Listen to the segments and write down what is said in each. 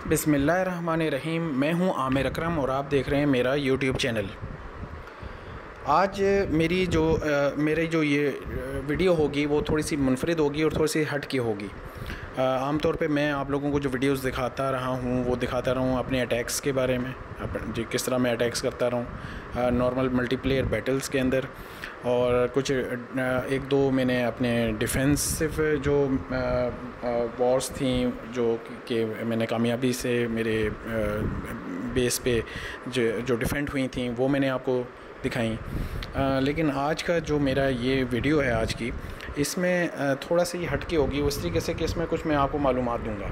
बिस्मिल्लाहिर्रहमानिर्रहीम। मैं हूं आमिर अकरम और आप देख रहे हैं मेरा यूट्यूब चैनल। आज मेरी जो ये वीडियो होगी वो थोड़ी सी मुनफरिद होगी और थोड़ी सी हट के होगी। आम तौर पे मैं आप लोगों को जो वीडियोस दिखाता रहा हूँ वो दिखाता रहा हूँ अपने अटैक्स के बारे में, जी किस तरह मैं अटैक्स करता रहा हूँ नॉर्मल मल्टीप्लेयर बैटल्स के अंदर, और कुछ एक दो मैंने अपने डिफेंसिव जो वॉर्स थी जो कि मैंने कामयाबी से मेरे बेस पे जो डिफेंड हुई थी वो मैंने आपको दिखाई। लेकिन आज का जो मेरा ये वीडियो है आज की, इसमें थोड़ा सा ये हटके होगी उस तरीके से कि इसमें कुछ मैं आपको मालूमात दूंगा।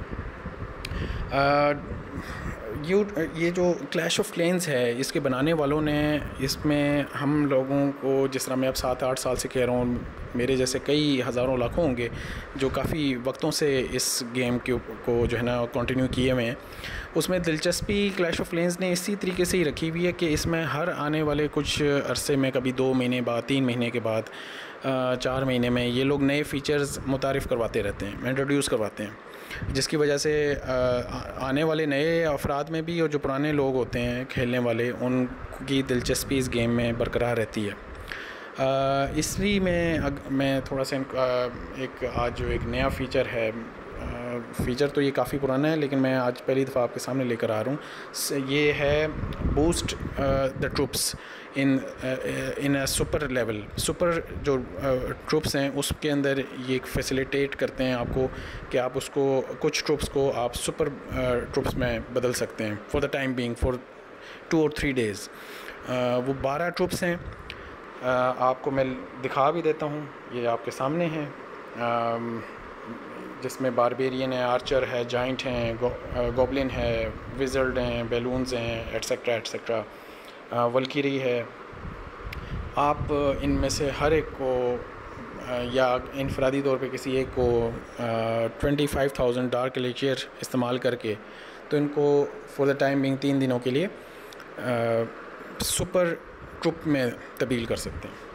ये जो क्लैश ऑफ क्लैंस है इसके बनाने वालों ने इसमें हम लोगों को, जिस तरह मैं अब 7-8 साल से कह रहा हूँ, मेरे जैसे कई हज़ारों लाखों होंगे जो काफ़ी वक्तों से इस गेम को जो है ना कंटिन्यू किए हुए हैं। उसमें दिलचस्पी क्लैश ऑफ क्लैंस ने इसी तरीके से ही रखी हुई है कि इसमें हर आने वाले कुछ अरसे में, कभी 2 महीने बाद, 3 महीने के बाद, 4 महीने में ये लोग नए फ़ीचर्स मुतारिफ़ करवाते रहते हैं, इंट्रोड्यूस करवाते हैं, जिसकी वजह से आने वाले नए अफराद में भी और जो पुराने लोग होते हैं खेलने वाले, उनकी दिलचस्पी इस गेम में बरकरार रहती है। इसलिए मैं थोड़ा सा एक आज जो एक नया फ़ीचर है, फ़ीचर तो ये काफ़ी पुराना है लेकिन मैं आज पहली दफ़ा आपके सामने लेकर आ रहा हूँ। ये है boost the troops in a super level. Super जो ट्रूप्स हैं उसके अंदर ये फैसिलिटेट करते हैं आपको कि आप उसको, कुछ ट्रूप्स को आप सुपर ट्रूप्स में बदल सकते हैं for the time being, for 2 और 3 डेज़। वो 12 ट्रूप्स हैं। आपको मैं दिखा भी देता हूँ, ये आपके सामने हैं, जिसमें बारबेरियन है, आर्चर है, जाइंट हैं, गॉब्लिन है, विज़र्ड हैं, बैलून्स हैं, एट्सेट्रा एट्सेट्रा, वल्किरी है। आप इनमें से हर एक को या इनफरादी तौर पे किसी एक को 25,000 डार्क लेचियर इस्तेमाल करके तो इनको फॉर द टाइम बिंग 3 दिनों के लिए सुपर ट्रूप में तब्दील कर सकते हैं।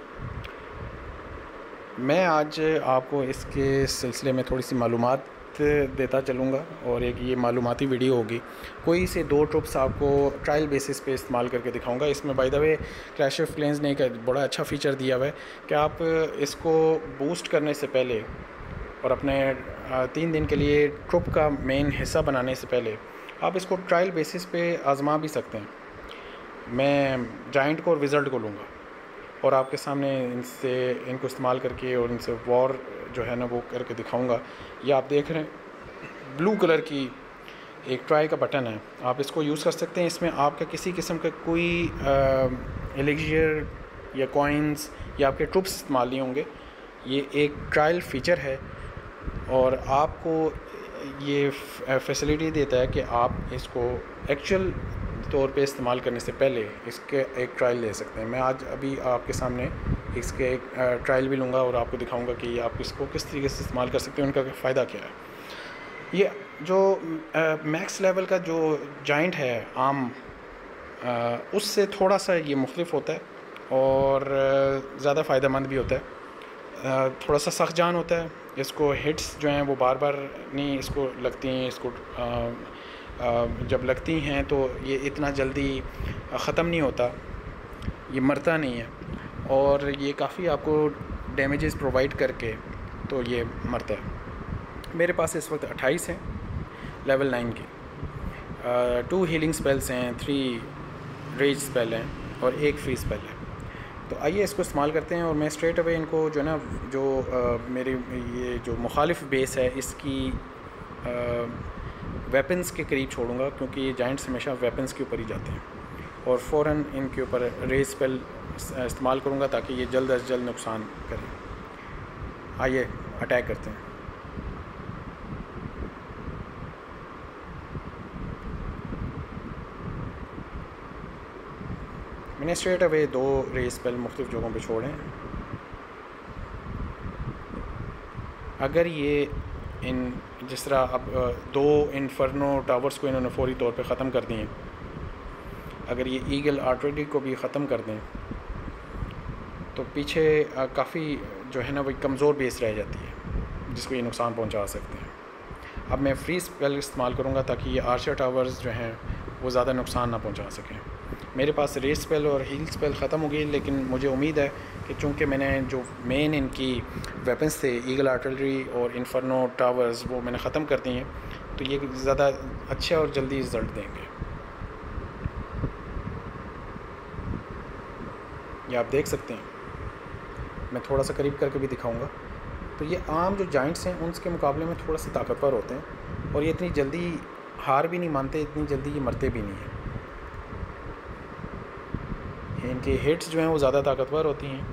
मैं आज आपको इसके सिलसिले में थोड़ी सी मालूमात देता चलूँगा और एक ये मालूमाती वीडियो होगी। कोई से 2 ट्रूप्स आपको ट्रायल बेसिस पे इस्तेमाल करके दिखाऊंगा। इसमें by the way Clash of Clans ने एक बड़ा अच्छा फ़ीचर दिया हुआ है कि आप इसको बूस्ट करने से पहले और अपने 3 दिन के लिए ट्रूप का मेन हिस्सा बनाने से पहले आप इसको ट्रायल बेसिस पे आजमा भी सकते हैं। मैं जाइंट को और विज़र्ड को लूँगा और आपके सामने इनको इस्तेमाल करके और इनसे वॉर जो है ना वो करके दिखाऊंगा। ये आप देख रहे हैं ब्लू कलर की एक ट्राई का बटन है, आप इसको यूज़ कर सकते हैं। इसमें आपका किसी किस्म का कोई एलिजियर या कॉइन्स या आपके ट्रूप्स इस्तेमाल नहीं होंगे। ये एक ट्रायल फ़ीचर है और आपको ये फैसिलिटी देता है कि आप इसको एक्चुअल तौर पे इस्तेमाल करने से पहले इसके एक ट्रायल ले सकते हैं। मैं आज अभी आपके सामने इसके एक ट्रायल भी लूँगा और आपको दिखाऊंगा कि आप इसको किस तरीके से इस्तेमाल कर सकते हैं, उनका फ़ायदा क्या है। ये जो मैक्स लेवल का जो जाइंट है आम, उससे थोड़ा सा ये मुख्तलिफ होता है और ज़्यादा फ़ायदेमंद भी होता है। थोड़ा सा सख्त जान होता है, इसको हिट्स जो हैं वो बार बार नहीं इसको लगती हैं। इसको जब लगती हैं तो ये इतना जल्दी ख़त्म नहीं होता, ये मरता नहीं है और ये काफ़ी आपको डैमेजेस प्रोवाइड करके तो ये मरता है। मेरे पास इस वक्त 28 हैं लेवल 9 के, 2 हीलिंग स्पेल्स हैं, 3 रेज स्पेल हैं और 1 फ्री स्पेल है। तो आइए इसको इस्तेमाल करते हैं और मैं स्ट्रेट अवे इनको जो ना जो मेरी ये जो मुखालिफ बेस है इसकी वेपन्स के करीब छोड़ूंगा, क्योंकि ये जाइंट्स हमेशा वेपन्स के ऊपर ही जाते हैं, और फ़ौरन इनके ऊपर रेज स्पेल इस्तेमाल करूंगा ताकि ये जल्द अज जल्द नुकसान करें। आइए अटैक करते हैं। मैंने स्ट्रेट अवे 2 रेज स्पेल मुख्तलिफ जगहों पे छोड़े। अगर ये जिस तरह अब 2 इन्फर्नो टावर्स को इन्होंने फौरी तौर पे ख़त्म कर दिए, अगर ये ईगल आर्टरी को भी ख़त्म कर दें तो पीछे काफ़ी जो है ना वही कमज़ोर बेस रह जाती है जिसको ये नुकसान पहुंचा सकते हैं। अब मैं फ्री स्पेल इस्तेमाल करूँगा ताकि ये आर्चर टावर्स जो हैं वो ज़्यादा नुकसान ना पहुँचा सकें। मेरे पास रेस स्पेल और हील स्पेल ख़त्म हो गई, लेकिन मुझे उम्मीद है कि चूँकि मैंने जो मेन इनकी वेपन्स थे ईगल आर्टिलरी और इन्फर्नो टावर्स वो मैंने ख़त्म कर दिए हैं, तो ये ज़्यादा अच्छे और जल्दी रिज़ल्ट देंगे। ये आप देख सकते हैं, मैं थोड़ा सा करीब करके भी दिखाऊंगा। तो ये आम जो जाइंट्स हैं उनके मुकाबले में थोड़ा सा ताकतवर होते हैं और ये इतनी जल्दी हार भी नहीं मानते, इतनी जल्दी ये मरते भी नहीं हैं। इनके हिट्स जो हैं वो ज़्यादा ताकतवर होती हैं।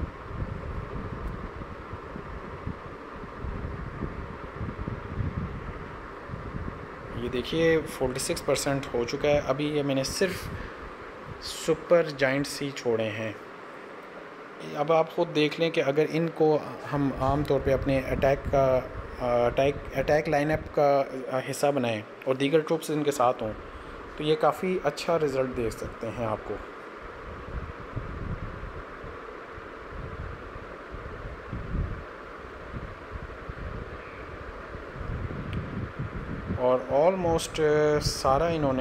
ये देखिए 46% हो चुका है। अभी ये मैंने सिर्फ सुपर जाइंट्स ही छोड़े हैं। अब आप ख़ुद देख लें कि अगर इनको हम आम तौर पे अपने अटैक लाइनअप का हिस्सा बनाएं और दीगर ट्रूप्स इनके साथ हों तो ये काफ़ी अच्छा रिज़ल्ट दे सकते हैं आपको। और ऑलमोस्ट सारा इन्होंने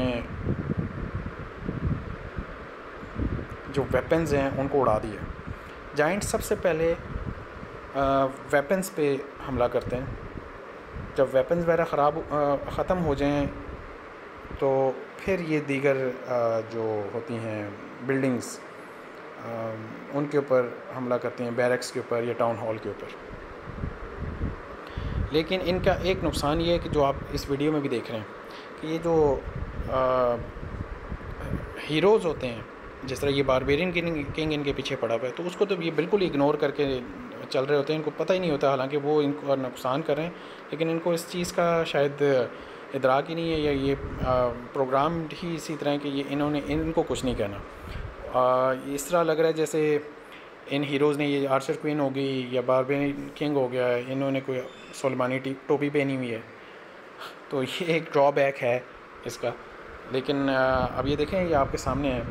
जो वेपन्स हैं उनको उड़ा दिया। जाइंट सबसे पहले वेपन्स पे हमला करते हैं। जब वेपन्स वगैरह ख़त्म हो जाएं तो फिर ये दीगर जो होती हैं बिल्डिंग्स उनके ऊपर हमला करते हैं, बैरक्स के ऊपर या टाउन हॉल के ऊपर। लेकिन इनका एक नुकसान ये है कि जो आप इस वीडियो में भी देख रहे हैं कि ये जो हीरोज़ होते हैं, जिस तरह ये बारबेरियन किंग इनके पीछे पड़ा हुआ है, तो उसको तो ये बिल्कुल इग्नोर करके चल रहे होते हैं। इनको पता ही नहीं होता हालांकि वो इनको नुकसान कर रहे हैं, लेकिन इनको इस चीज़ का शायद इदराक ही नहीं है या ये प्रोग्राम ही इसी तरह कि ये इनको कुछ नहीं कहना। इस तरह लग रहा है जैसे इन हीरोज़ ने, ये आर्चर क्वीन हो गई या बारबेरियन किंग हो गया, इन्होंने कोई सुलेमानी टोपी पहनी हुई है, तो ये एक ड्रॉबैक है इसका। लेकिन अब ये देखें, ये आपके सामने है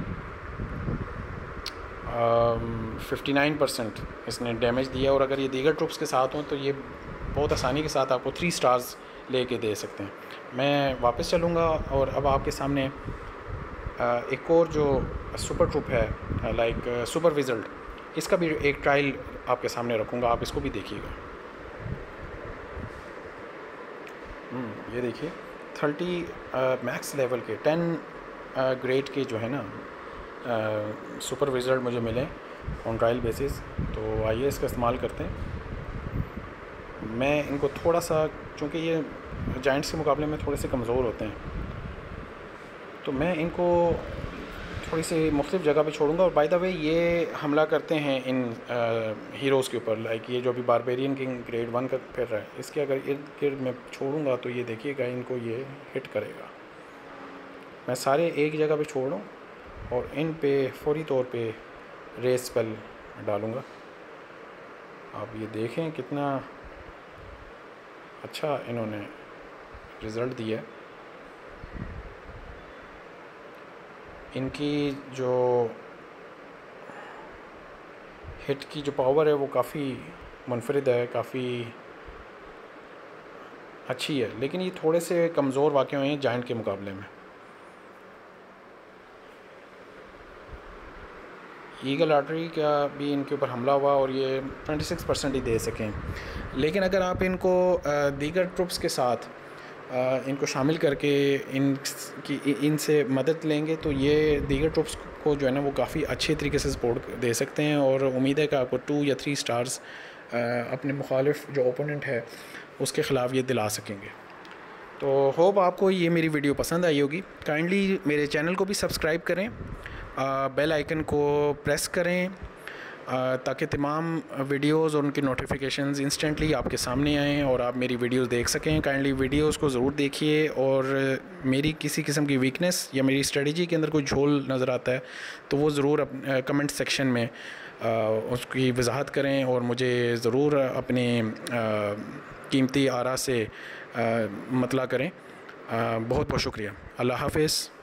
59% इसने डैमेज दिया, और अगर ये दीगर ट्रूप्स के साथ हों तो ये बहुत आसानी के साथ आपको 3 स्टार्स लेके दे सकते हैं। मैं वापस चलूँगा और अब आपके सामने एक और जो सुपर ट्रूप है लाइक सुपर विज़र्ड, इसका भी एक ट्रायल आपके सामने रखूँगा, आप इसको भी देखिएगा। ये देखिए 30 मैक्स लेवल के 10 ग्रेड के जो है ना सुपर विज़र्ड मुझे मिले ऑन ट्रायल बेसिस, तो आइए इसका इस्तेमाल करते हैं। मैं इनको थोड़ा सा, चूँकि ये जाइंट्स के मुकाबले में थोड़े से कमज़ोर होते हैं, तो मैं इनको थोड़ी सी मुख्तलिफ जगह पे छोड़ूंगा। और बाय द वे ये हमला करते हैं इन हीरोज़ के ऊपर, लाइक ये जो भी बारबेरियन किंग ग्रेड 1 का फिर रहा है, इसके अगर इर्द गिर्द मैं छोड़ूंगा तो ये देखिएगा इनको ये हिट करेगा। मैं सारे एक जगह पे छोड़ूँ और इन पे फौरी तौर पे रेस स्पेल डालूँगा। आप ये देखें कितना अच्छा इन्होंने रिज़ल्ट दिया। इनकी जो हिट की जो पावर है वो काफ़ी मुनफरिद है, काफ़ी अच्छी है, लेकिन ये थोड़े से कमज़ोर वाक़ई हुए हैं जाइंट के मुकाबले में। ईगल आर्टिलरी का भी इनके ऊपर हमला हुआ और ये 26% ही दे सकें। लेकिन अगर आप इनको दीगर ट्रूप्स के साथ इनको शामिल करके इनसे मदद लेंगे तो ये दीगर ट्रूप्स को जो है ना वो काफ़ी अच्छे तरीके से सपोर्ट दे सकते हैं, और उम्मीद है कि आपको 2 या 3 स्टार्स अपने मुखालिफ जो ओपोनेंट है उसके ख़िलाफ़ ये दिला सकेंगे। तो होप आपको ये मेरी वीडियो पसंद आई होगी। काइंडली मेरे चैनल को भी सब्सक्राइब करें, बेल आइकन को प्रेस करें ताकि तमाम वीडियोस और उनकी नोटिफिकेशंस इंस्टेंटली आपके सामने आएँ और आप मेरी वीडियोस देख सकें। काइंडली वीडियोस को ज़रूर देखिए, और मेरी किसी किस्म की वीकनेस या मेरी स्ट्रेटजी के अंदर कोई झोल नज़र आता है तो वो ज़रूर कमेंट सेक्शन में उसकी वजाहत करें और मुझे ज़रूर अपने कीमती आरा से मतला करें। बहुत बहुत शुक्रिया। अल्लाह हाफ़िज़।